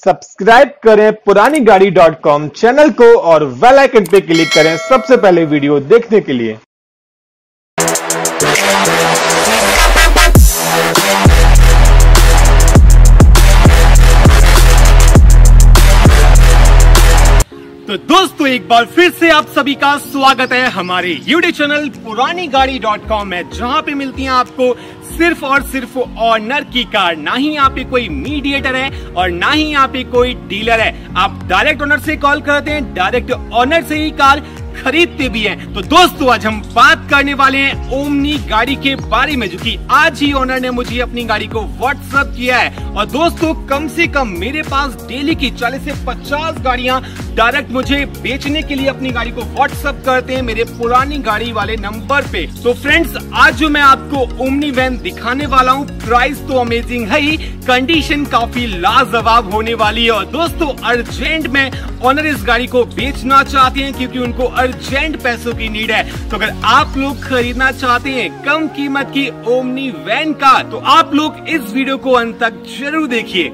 Subscribe करें पुरानीगाड़ी.com channel को और बेल आइकन पे क्लिक करें सबसे पहले वीडियो देखने के लिए। तो दोस्तों एक बार फिर से आप सभी का स्वागत है हमारे यूट्यूब चैनल पुरानीगाड़ी.com में, जहां पे मिलती हैं आपको सिर्फ और सिर्फ ऑनर की कार। ना ही यहाँ पे कोई मीडिएटर है और ना ही यहाँ पे कोई डीलर है। आप डायरेक्ट ऑनर से कॉल करते हैं, डायरेक्ट ऑनर से ही कार खरीदते भी हैं। तो दोस्तों आज हम बात करने वाले हैं ओमनी गाड़ी के बारे में, जो कि आज ही ओनर ने मुझे अपनी गाड़ी को व्हाट्सएप किया है। और दोस्तों कम से कम मेरे पास डेली की 40 से 50 गाड़ियां डायरेक्ट मुझे बेचने के लिए अपनी गाड़ी को व्हाट्सएप करते हैं मेरे पुरानी गाड़ी वाले नंबर पे। तो फ्रेंड्स आज जो मैं आपको ओमनी वैन दिखाने वाला हूँ, प्राइस तो अमेजिंग है ही, कंडीशन काफी लाजवाब होने वाली है। और दोस्तों अर्जेंट में ओनर इस गाड़ी को बेचना चाहते हैं क्योंकि उनको अर्जेंट पैसों की नीड है। तो अगर आप लोग खरीदना चाहते हैं कम कीमत की ओमनी वैन का, तो आप लोग इस वीडियो को अंत तक जरूर देखिए।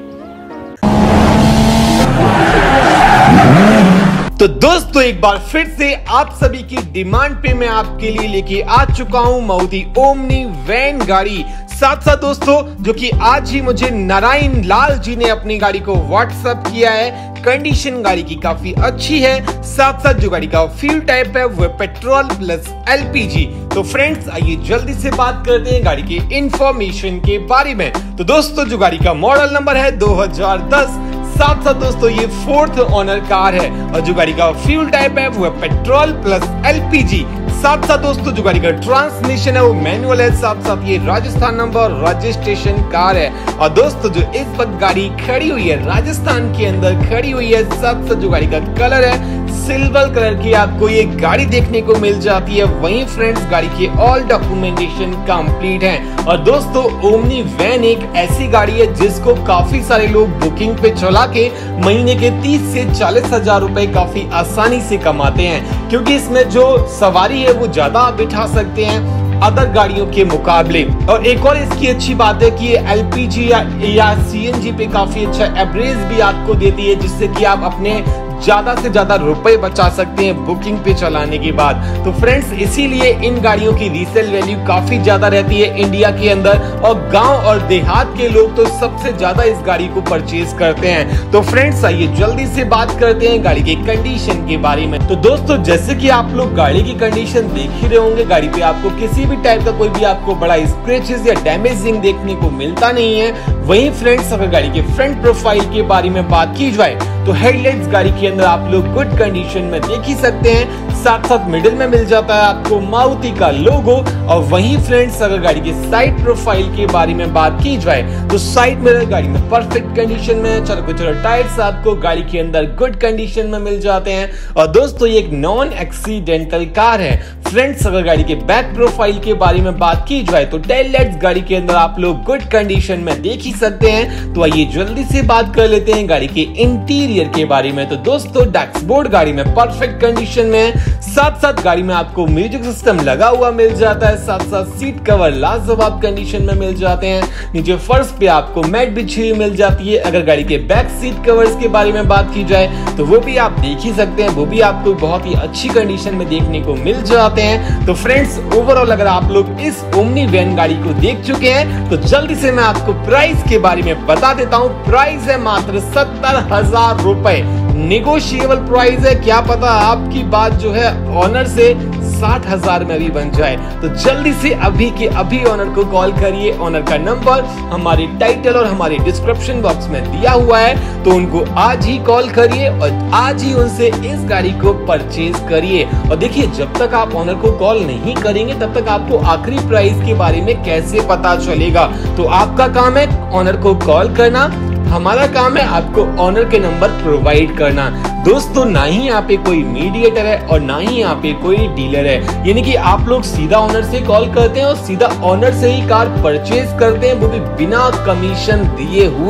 तो दोस्तों एक बार फिर से आप सभी की डिमांड पे मैं आपके लिए लेके आ चुका हूं मारुति ओमनी वैन गाड़ी। साथ साथ दोस्तों जो कि आज ही मुझे नारायण लाल जी ने अपनी गाड़ी को व्हाट्सएप किया है। कंडीशन गाड़ी की काफी अच्छी है। साथ साथ जो गाड़ी का फ्यूल टाइप है वो पेट्रोल प्लस एलपीजी। तो फ्रेंड्स आइए जल्दी से बात करते हैं गाड़ी के इंफॉर्मेशन के बारे में। तो दोस्तों जो गाड़ी का मॉडल नंबर है 2010। साथ साथ दोस्तों ये 4th ओनर कार है और जो गाड़ी का फ्यूल टाइप है वो पेट्रोल प्लस एलपीजी। साथ साथ दोस्तों जो गाड़ी का ट्रांसमिशन है वो मैनुअल है। साथ साथ ये राजस्थान नंबर रजिस्ट्रेशन कार है। और दोस्तों जो इस वक्त गाड़ी खड़ी हुई है राजस्थान के अंदर खड़ी हुई है। साथ साथ जो गाड़ी का कलर है सिल्वर कलर की आपको ये गाड़ी देखने को मिल जाती है। वहीं फ्रेंड्स गाड़ी के ऑल डॉक्यूमेंटेशन कंप्लीट है। और दोस्तों ओमनी वैन एक ऐसी गाड़ी है जिसको काफी सारे लोग बुकिंग पे चला के महीने के 30 से 40 हजार रुपए काफी आसानी से कमाते हैं, क्योंकि इसमें जो सवारी है वो ज्यादा आप बिठा सकते हैं अदर गाड़ियों के मुकाबले। और एक और इसकी अच्छी बात है कि ये एलपीजी या सीएनजी पे काफी अच्छा एवरेज भी आपको देती है, जिससे कि आप अपने ज्यादा से ज्यादा रुपए बचा सकते हैं बुकिंग पे चलाने के बाद। तो फ्रेंड्स इसीलिए इन गाड़ियों की रीसेल वैल्यू काफी ज्यादा रहती है इंडिया के अंदर, और गांव और देहात के लोग तो सबसे ज्यादा इस गाड़ी को परचेज करते हैं। तो फ्रेंड्स आइए जल्दी से बात करते हैं गाड़ी की कंडीशन के बारे में। तो दोस्तों जैसे कि आप लोग गाड़ी की कंडीशन देख ही रहे होंगे, गाड़ी पे आपको किसी भी टाइप का कोई भी आपको बड़ा स्क्रैचेस या डैमेजिंग देखने को मिलता नहीं है। वहीं फ्रेंड्स अगर गाड़ी के फ्रंट प्रोफाइल के बारे में बात की जाए तो हेडलाइट्स गाड़ी के अंदर आप लोग गुड कंडीशन में देख ही सकते हैं। साथ साथ मिडिल में मिल जाता है आपको मारुति का लोगो। और वहीं फ्रेंड्स अगर गाड़ी के साइड प्रोफाइल के बारे में बात की जाए तो साइड मिरर गाड़ी में परफेक्ट कंडीशन में, चलो टायर्स आपको गाड़ी के अंदर गुड कंडीशन में मिल जाते हैं। और दोस्तों ये एक नॉन एक्सीडेंटल कार है। फ्रेंड्स अगर गाड़ी के बैक प्रोफाइल के बारे में बात की जाए तो टेल लाइट्स गाड़ी के अंदर आप लोग गुड कंडीशन में देख ही सकते हैं। तो आइए जल्दी से बात कर लेते हैं गाड़ी के इंटीरियर के बारे में। तो दोस्तों डैशबोर्ड गाड़ी में परफेक्ट कंडीशन में, साथ साथ गाड़ी में आपको म्यूजिक सिस्टम लगा हुआ मिल जाता है। साथ साथ सीट कवर लाजवाब कंडीशन में मिल जाते हैं। नीचे फर्श पे आपको मैट बिछी हुई मिल जाती है। अगर गाड़ी के बैक सीट कवर्स के बारे में बात की जाए तो वो भी आप देख ही सकते हैं, वो भी आपको बहुत ही अच्छी कंडीशन में देखने को मिल जाते हैं। तो फ्रेंड्स ओवरऑल अगर आप लोग इस ओमनी वैन गाड़ी को देख चुके हैं तो जल्दी से मैं आपको प्राइस के बारे में बता देता हूँ। प्राइस है मात्र 70,000 रुपए, नेगोशिएबल प्राइस है। क्या पता आपकी बात जो है ऑनर से 60,000 में भी बन जाए। तो जल्दी से अभी के अभी ऑनर को कॉल करिए। ऑनर का नंबर हमारे टाइटल और हमारे डिस्क्रिप्शन बॉक्स में दिया हुआ है, तो उनको आज ही कॉल करिए और आज ही उनसे इस गाड़ी को परचेज करिए। और देखिए जब तक आप ऑनर को कॉल नहीं करेंगे तब तक आपको आखिरी प्राइस के बारे में कैसे पता चलेगा। तो आपका काम है ऑनर को कॉल करना, हमारा काम है आपको ऑनर के नंबर प्रोवाइड करना। दोस्तों ना ही यहाँ पे कोई मीडिएटर है और ना ही यहाँ पे कोई डीलर है, यानी कि आप लोग सीधा ऑनर से कॉल करते हैं और सीधा ऑनर से ही कार परचेज करते हैं, वो भी बिना कमीशन दिए हुए।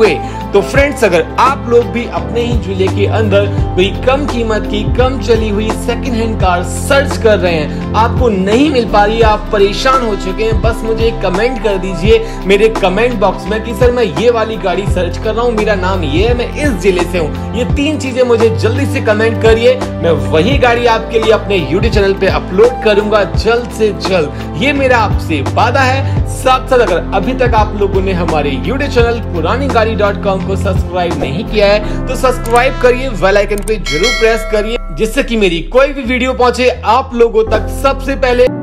तो फ्रेंड्स, अगर आप लोग भी अपने ही जिले के अंदर कोई कम कीमत की कम चली हुई सेकंड हैंड कार सर्च कर रहे हैं, आपको नहीं मिल पा रही है, आप परेशान हो चुके हैं, बस मुझे एक कमेंट कर दीजिए मेरे कमेंट बॉक्स में कि सर मैं ये वाली गाड़ी सर्च कर रहा हूँ, मेरा नाम ये है, मैं इस जिले से हूँ। ये 3 चीजें मुझे जल्दी से कमेंट करिए, मैं वही गाड़ी आपके लिए अपने यूट्यूब चैनल पे अपलोड करूंगा जल्द से जल्द। ये मेरा आपसे वादा है। साथ साथ अगर अभी तक आप लोगों ने हमारे यूट्यूब चैनल पुरानीगाड़ी.com को सब्सक्राइब नहीं किया है तो सब्सक्राइब करिए, बेल आइकन पे जरूर प्रेस करिए, जिससे कि मेरी कोई भी वीडियो पहुंचे आप लोगों तक सबसे पहले।